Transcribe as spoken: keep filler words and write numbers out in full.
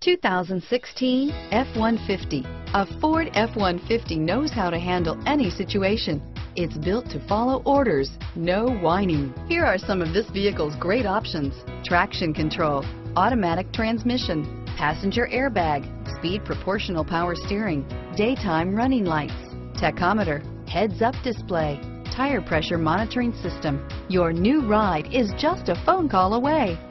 two thousand sixteen F one fifty. A Ford F one fifty knows how to handle any situation. It's built to follow orders, no whining. Here are some of this vehicle's great options: traction control, automatic transmission, passenger airbag, speed proportional power steering, daytime running lights, tachometer, heads-up display, tire pressure monitoring system. Your new ride is just a phone call away.